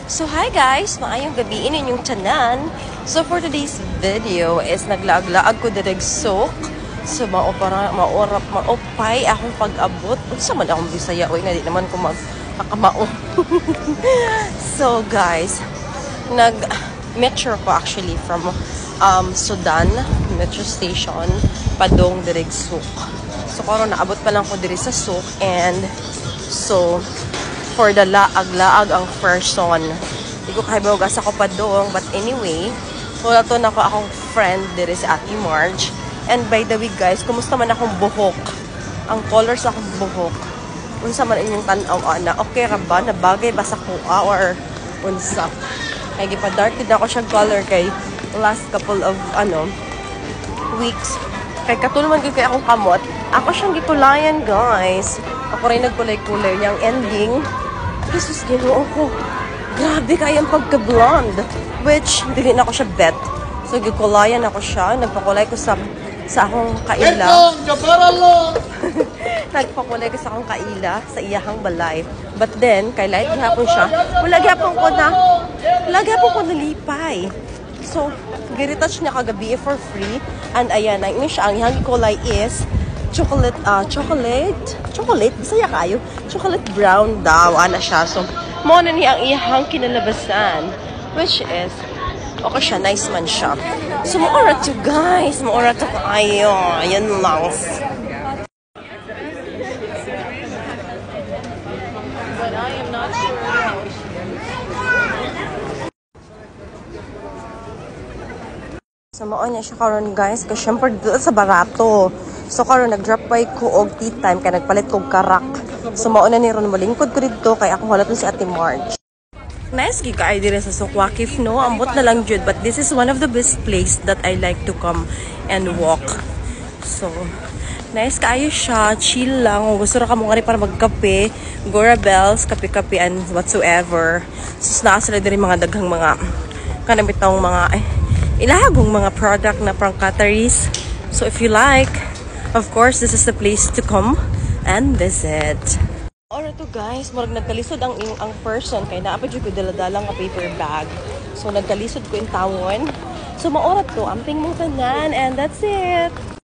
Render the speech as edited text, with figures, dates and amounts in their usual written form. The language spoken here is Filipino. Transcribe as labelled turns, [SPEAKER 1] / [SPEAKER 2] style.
[SPEAKER 1] So hi guys, maayong gabi inyong tanan. So for today's video is naglaag-laag ko direg sok. So maopay akong pag-abot. Unsa man akong Bisaya oy nga di naman ko magkakamao. So guys, metro ko actually from Sudan metro station padong direg sok. So karon naabot pa lang ko diri sa sok, and so for the laag-laag ang person. Hindi ko kahibaw asa ko pa doon. But anyway, wala to na ko akong friend diri si Ate Marge. And by the way guys, kumusta man akong buhok? Ang colors akong buhok. Unsa man inyong tanaw ana? Okay ra ba? Nabagay ba sa kuha or unsa? Kaya gipa-dark din ako siya color kay last couple of weeks. Kay katulman gyud kay akong kamot. Ako siyang gikulayan guys. Ako rin nagkulay-kulay niyang ending. Jesus, ginoo ko. Grabe kayang pagka-blonde. Which, hindi na ako siya bet. So, gikulayan ako siya. Nagpakulay ko sa akong kaila. Nagpakulay ko sa akong kaila sa iyahang balay. But then, kay light gihapon siya. Wala gihapon ko nalipay. So, giretouch niya kagabi for free. And ayan, ang iyang kulay is chocolate, bisaya kayo. Chocolate brown daw, ana siya. So, mo na niya ang iyahang kinalabasan. Which is, okay siya, nice man siya. So, maura to guys. Maura to kayo. Ayan lang. But I am not sure how so, maon niya siya karon guys. Kasi syempre dito sa barato. So, karon nag-drop by ko og tea time kaya nagpalit kog karak. So, mauna ni ron malingkod ko dito kaya ako halaton si Ate Marge. Nice gig ka dire sa Sukwakif, no? Ambot na lang jud, but this is one of the best place that I like to come and walk. So, nice kaayo siya, chill lang. Gusto ra ka mo nga para magkape, Gora Bells, kape-kape and whatsoever. So, naa sila dire mga daghang mga kanabitang mga ilahagong mga product na pang cutleries. So, if you like, of course, this is the place to come and visit. Alright to guys, murag nagkalisod ang person kay naapad yung dala-dalang nga paper bag. So nagkalisod ko yung tawon. So maorat to, amping mong tanan, and that's it.